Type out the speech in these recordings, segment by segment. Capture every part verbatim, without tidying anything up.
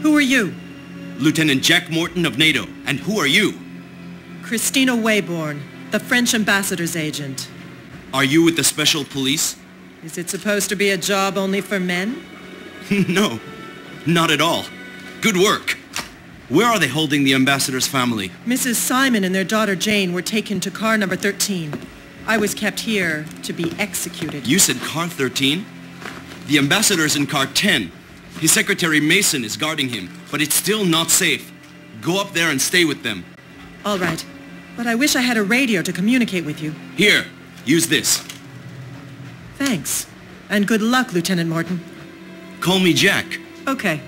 Who are you? Lieutenant Jack Morton of NATO. And who are you? Christina Wayborn, the French ambassador's agent. Are you with the special police? Is it supposed to be a job only for men? No, not at all. Good work. Where are they holding the ambassador's family? Missus Simon and their daughter Jane were taken to car number thirteen. I was kept here to be executed. You said car thirteen? The ambassador's in car ten. His secretary Mason is guarding him, but it's still not safe. Go up there and stay with them. All right, but I wish I had a radio to communicate with you. Here, use this. Thanks. And good luck, Lieutenant Morton. Call me Jack. Okay.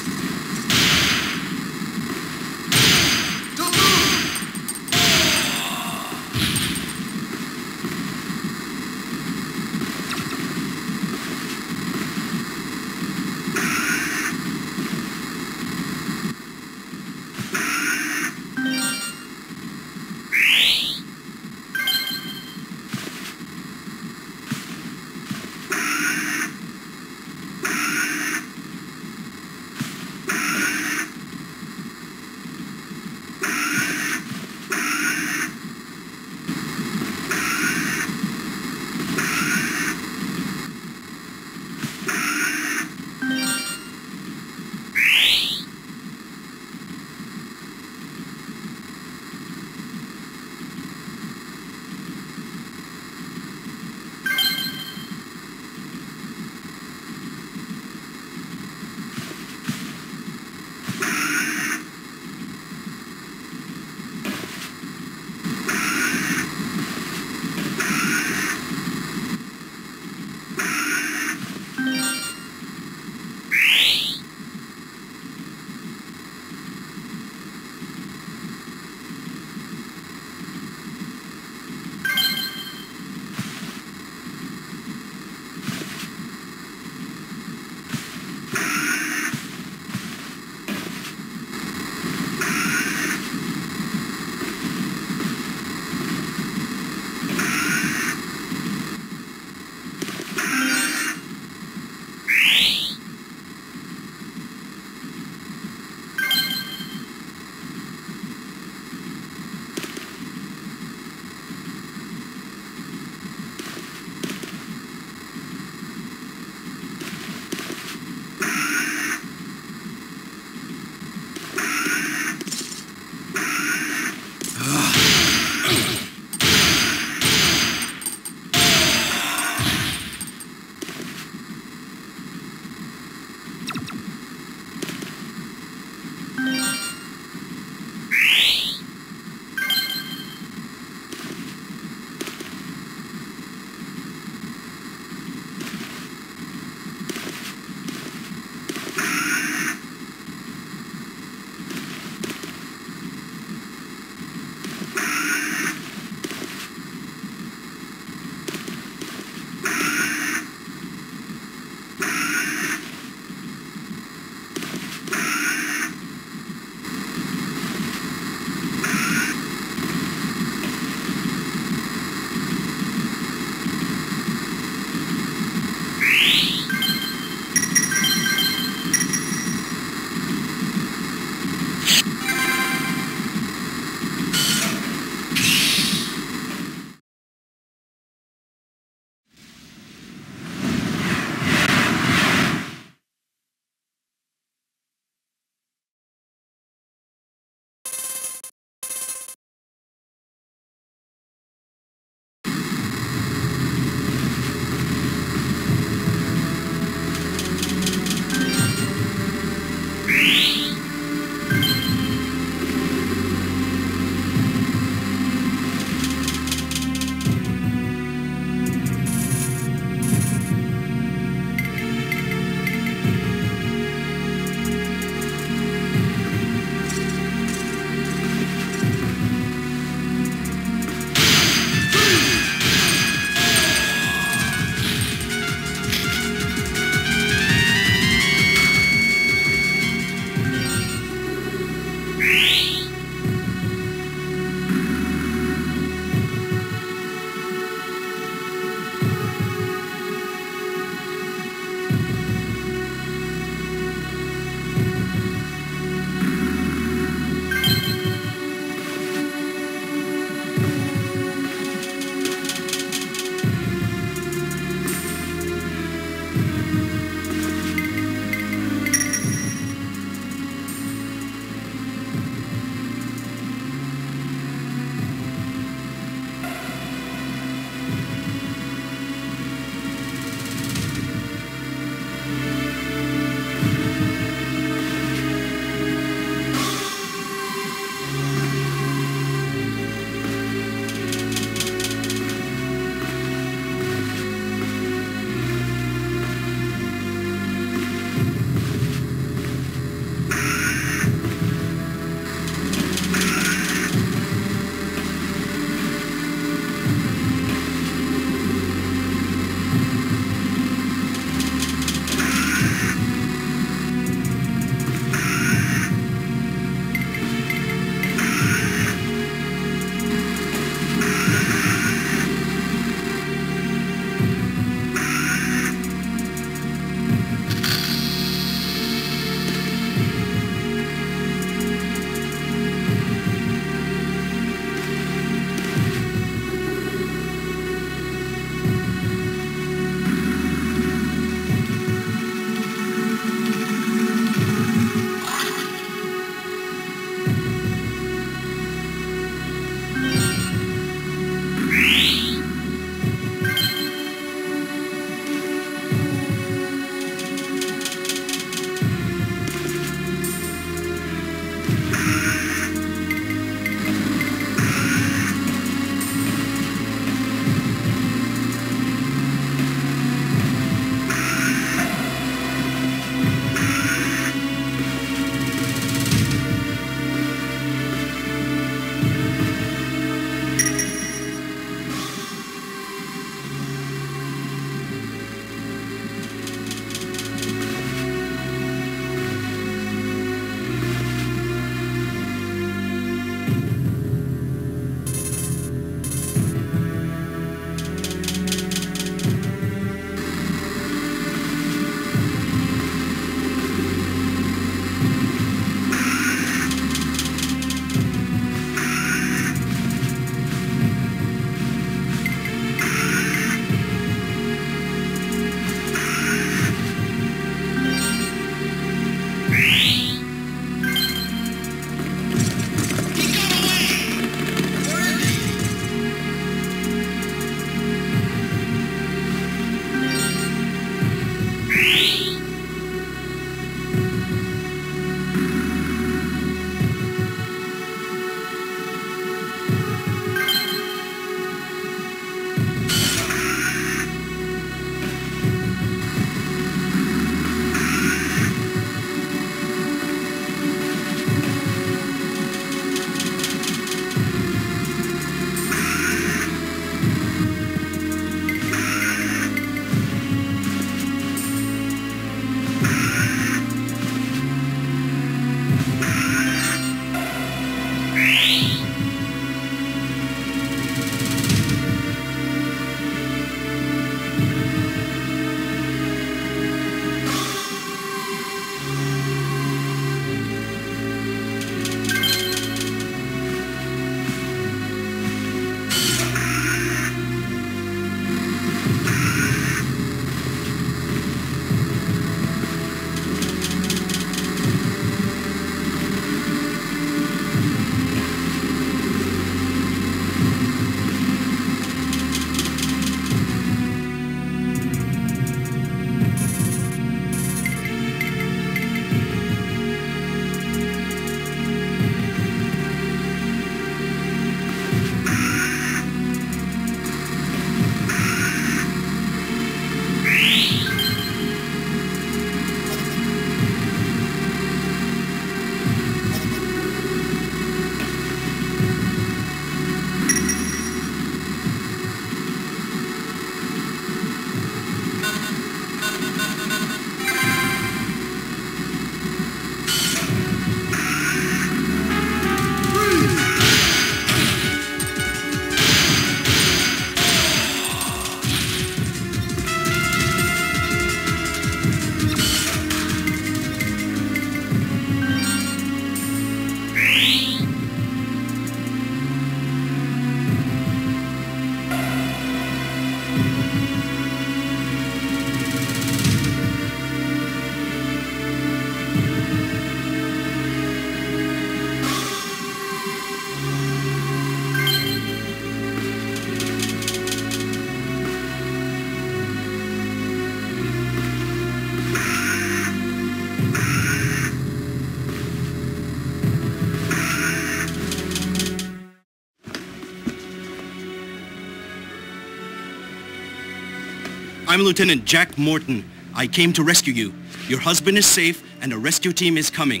I'm Lieutenant Jack Morton. I came to rescue you. Your husband is safe and a rescue team is coming.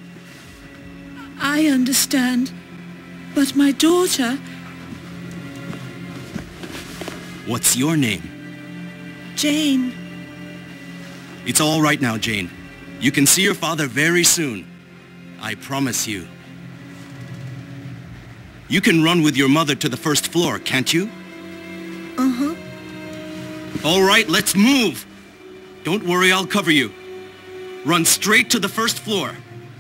I understand. But my daughter... What's your name? Jane. It's all right now, Jane. You can see your father very soon. I promise you. You can run with your mother to the first floor, can't you? Uh-huh. All right, let's move. Don't worry, I'll cover you. Run straight to the first floor.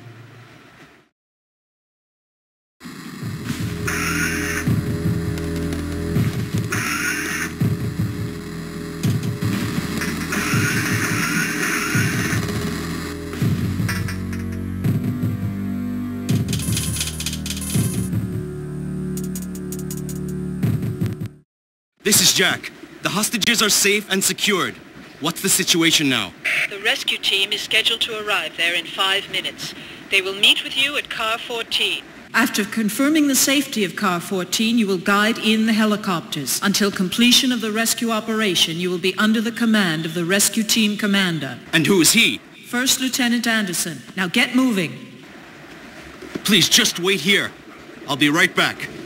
This is Jack. The hostages are safe and secured. What's the situation now? The rescue team is scheduled to arrive there in five minutes. They will meet with you at car fourteen. After confirming the safety of car fourteen, you will guide in the helicopters. Until completion of the rescue operation, you will be under the command of the rescue team commander. And who is he? First Lieutenant Anderson. Now get moving. Please just wait here. I'll be right back.